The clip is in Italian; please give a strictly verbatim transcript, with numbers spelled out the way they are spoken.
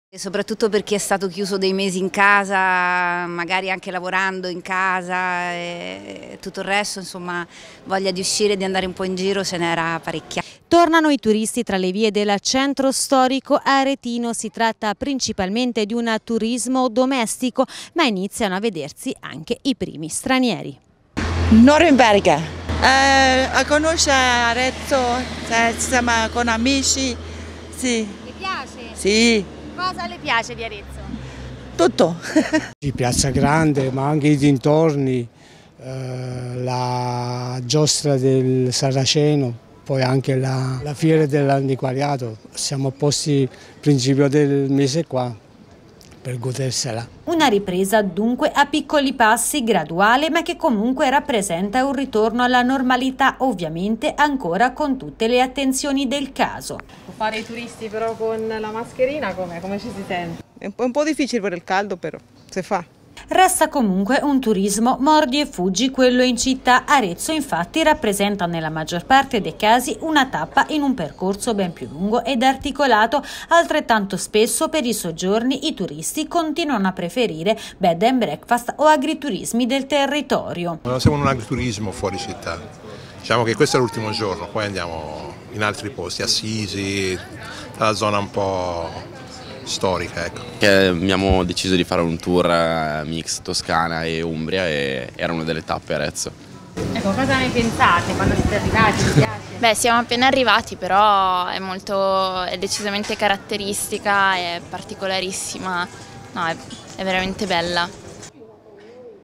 E soprattutto per chi è stato chiuso dei mesi in casa, magari anche lavorando in casa e tutto il resto, insomma, voglia di uscire e di andare un po' in giro ce n'era parecchia. Tornano i turisti tra le vie del centro storico aretino, si tratta principalmente di un turismo domestico, ma iniziano a vedersi anche i primi stranieri. Norimberga, eh, a conoscere Arezzo, eh, siamo con amici, sì. Le piace? Sì. Cosa le piace di Arezzo? Tutto. Piazza Grande, ma anche i dintorni, eh, la giostra del Saraceno, poi anche la, la fiera dell'antiquariato. Siamo posti il principio del mese qua per godersela. Una ripresa dunque a piccoli passi, graduale, ma che comunque rappresenta un ritorno alla normalità, ovviamente ancora con tutte le attenzioni del caso. Fare i turisti però con la mascherina come, come ci si sente? È un po' difficile per il caldo, però si fa. Resta comunque un turismo mordi e fuggi quello in città. Arezzo infatti rappresenta nella maggior parte dei casi una tappa in un percorso ben più lungo ed articolato. Altrettanto spesso per i soggiorni i turisti continuano a preferire bed and breakfast o agriturismi del territorio. Non siamo in un agriturismo fuori città, diciamo che questo è l'ultimo giorno, poi andiamo in altri posti, Assisi, la zona un po' storica, ecco. Abbiamo deciso di fare un tour mix Toscana e Umbria e era una delle tappe Arezzo. Ecco, cosa ne pensate quando siete arrivati? Vi piace? Beh, siamo appena arrivati, però è molto, è decisamente caratteristica, è particolarissima, no, è, è veramente bella.